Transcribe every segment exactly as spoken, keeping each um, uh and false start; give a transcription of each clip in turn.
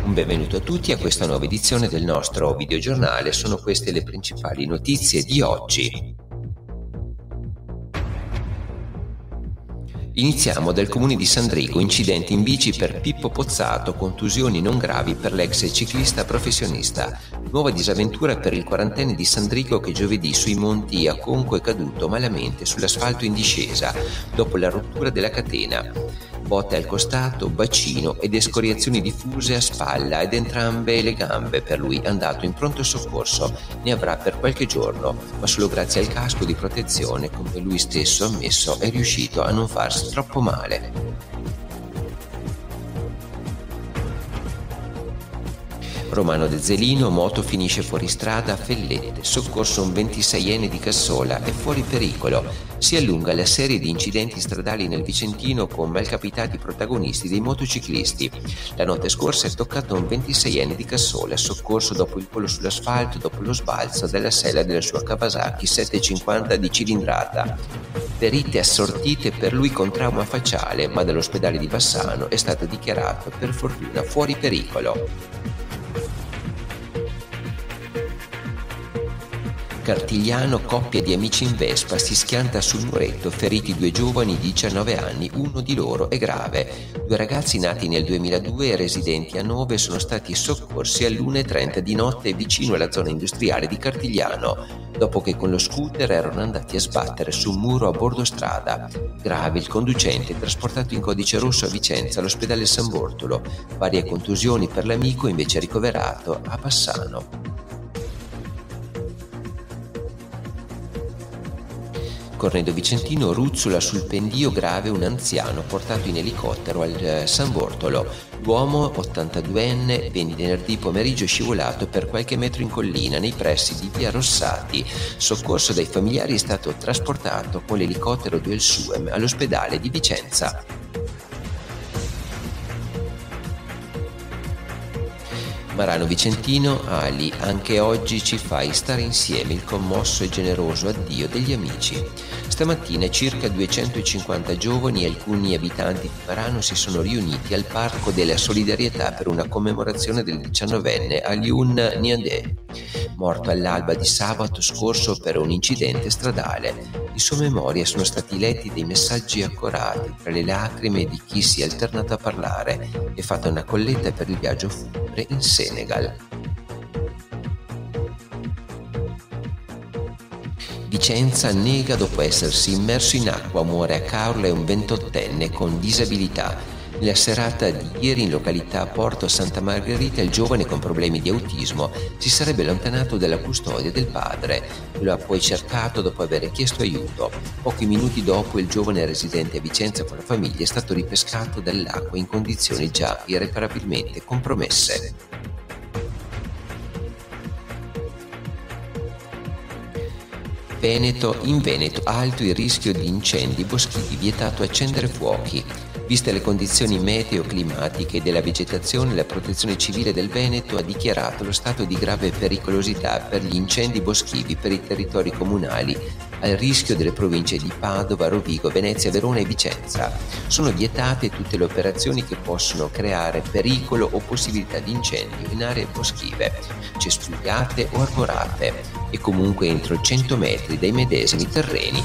Un benvenuto a tutti a questa nuova edizione del nostro videogiornale. Sono queste le principali notizie di oggi. Iniziamo dal comune di Sandrigo, incidente in bici per Pippo Pozzato, contusioni non gravi per l'ex ciclista professionista. Nuova disavventura per il quarantenne di Sandrigo che giovedì sui monti a Conco è caduto malamente sull'asfalto in discesa dopo la rottura della catena. Botte al costato, bacino ed escoriazioni diffuse a spalla ed entrambe le gambe. Per lui andato in pronto soccorso. Ne avrà per qualche giorno, ma solo grazie al casco di protezione, come lui stesso ha ammesso, è riuscito a non farsi troppo male. Romano De Zelino, moto finisce fuori strada a Fellette, soccorso un ventiseienne di Cassola, è fuori pericolo. Si allunga la serie di incidenti stradali nel Vicentino con malcapitati protagonisti dei motociclisti. La notte scorsa è toccato un ventiseienne di Cassola, soccorso dopo il volo sull'asfalto dopo lo sbalzo della sella della sua Kawasaki settecentocinquanta di cilindrata. Ferite assortite per lui con trauma facciale, ma dall'ospedale di Bassano è stato dichiarato per fortuna fuori pericolo. Cartigliano, coppia di amici in Vespa, si schianta sul muretto, feriti due giovani di diciannove anni, uno di loro è grave. Due ragazzi nati nel duemiladue e residenti a Nove sono stati soccorsi all'una e trenta di notte vicino alla zona industriale di Cartigliano, dopo che con lo scooter erano andati a sbattere su un muro a bordo strada. Grave il conducente, trasportato in codice rosso a Vicenza all'ospedale San Bortolo. Varie contusioni per l'amico, invece ricoverato a Bassano. Cornedo Vicentino, ruzzola sul pendio grave un anziano portato in elicottero al San Bortolo. L'uomo, ottantaduenne, venerdì pomeriggio scivolato per qualche metro in collina nei pressi di via Rossati. Soccorso dai familiari, è stato trasportato con l'elicottero Duel Suem all'ospedale di Vicenza. Marano Vicentino, Ali, anche oggi ci fai stare insieme, il commosso e generoso addio degli amici. Stamattina circa duecentocinquanta giovani e alcuni abitanti di Marano si sono riuniti al Parco della Solidarietà per una commemorazione del diciannovenne Alioune Niadé, morto all'alba di sabato scorso per un incidente stradale. In sua memoria sono stati letti dei messaggi accorati tra le lacrime di chi si è alternato a parlare e fatta una colletta per il viaggio funebre in Senegal. Vicenza nega dopo essersi immerso in acqua, muore a Caorle un ventottenne con disabilità. Nella serata di ieri in località Porto Santa Margherita il giovane con problemi di autismo si sarebbe allontanato dalla custodia del padre. Lo ha poi cercato dopo aver chiesto aiuto. Pochi minuti dopo il giovane residente a Vicenza con la famiglia è stato ripescato dall'acqua in condizioni già irreparabilmente compromesse. Veneto, in Veneto alto il rischio di incendi boschivi, vietato accendere fuochi. Viste le condizioni meteo-climatiche e della vegetazione, la Protezione Civile del Veneto ha dichiarato lo stato di grave pericolosità per gli incendi boschivi per i territori comunali al rischio delle province di Padova, Rovigo, Venezia, Verona e Vicenza. Sono vietate tutte le operazioni che possono creare pericolo o possibilità di incendio in aree boschive, cespugliate o arborate e comunque entro cento metri dai medesimi terreni.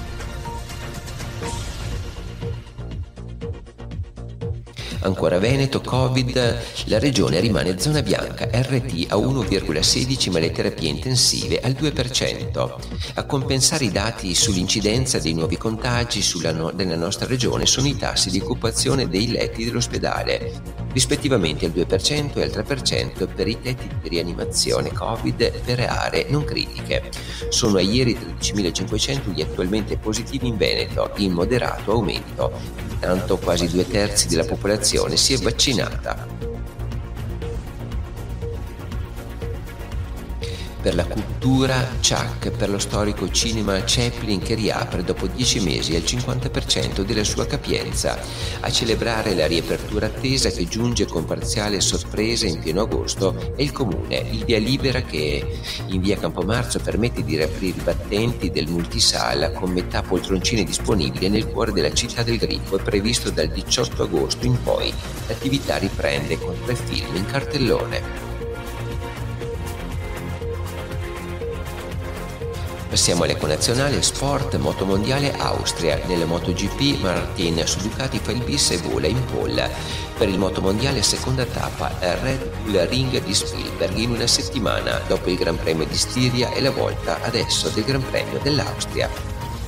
Ancora Veneto, Covid, la regione rimane zona bianca, R T a uno virgola sedici ma le terapie intensive al due per cento. A compensare i dati sull'incidenza dei nuovi contagi sulla no- nella nostra regione sono i tassi di occupazione dei letti dell'ospedale, rispettivamente al due per cento e al tre per cento per i letti di rianimazione Covid per aree non critiche. Sono a ieri tredicimilacinquecento gli attualmente positivi in Veneto, in moderato aumento. Intanto quasi due terzi della popolazione si è vaccinata. Per la cultura Chuck, per lo storico cinema Chaplin che riapre dopo dieci mesi al cinquanta per cento della sua capienza. A celebrare la riapertura attesa che giunge con parziale sorpresa in pieno agosto è il Comune. Il via libera che in via Campomarzo permette di riaprire i battenti del multisala con metà poltroncine disponibili nel cuore della città del Grifo è previsto dal diciotto agosto in poi. L'attività riprende con tre film in cartellone. Passiamo all'eco nazionale sport motomondiale Austria. Nella MotoGP Martin su Ducati fa il bis e vola in pole. Per il motomondiale seconda tappa Red Bull Ring di Spielberg in una settimana. Dopo il Gran Premio di Stiria è la volta adesso del Gran Premio dell'Austria.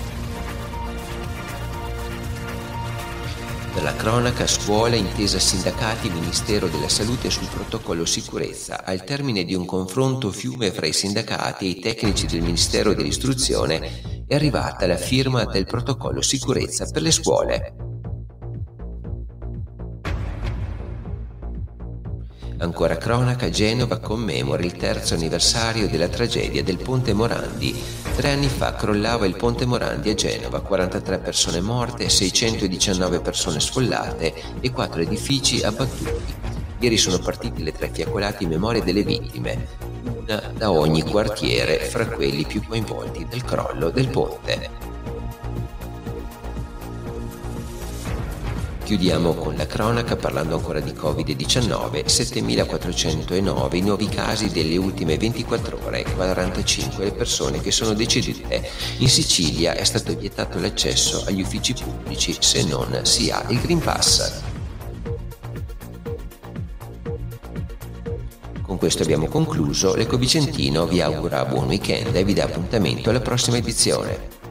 Per la cronaca, scuola, intesa sindacati, Ministero della Salute sul protocollo sicurezza. Al termine di un confronto fiume fra i sindacati e i tecnici del Ministero dell'Istruzione è arrivata la firma del protocollo sicurezza per le scuole. Ancora cronaca, Genova commemora il terzo anniversario della tragedia del Ponte Morandi. Tre anni fa crollava il Ponte Morandi a Genova, quarantatré persone morte, seicentodiciannove persone sfollate e quattro edifici abbattuti. Ieri sono partite le tre fiaccolate in memoria delle vittime, una da ogni quartiere fra quelli più coinvolti del crollo del ponte. Chiudiamo con la cronaca parlando ancora di covid diciannove, settemilaquattrocentonove i nuovi casi delle ultime ventiquattro ore, quarantacinque le persone che sono decedute. In Sicilia è stato vietato l'accesso agli uffici pubblici se non si ha il Green Pass. Con questo abbiamo concluso, l'Eco Vicentino vi augura buon weekend e vi dà appuntamento alla prossima edizione.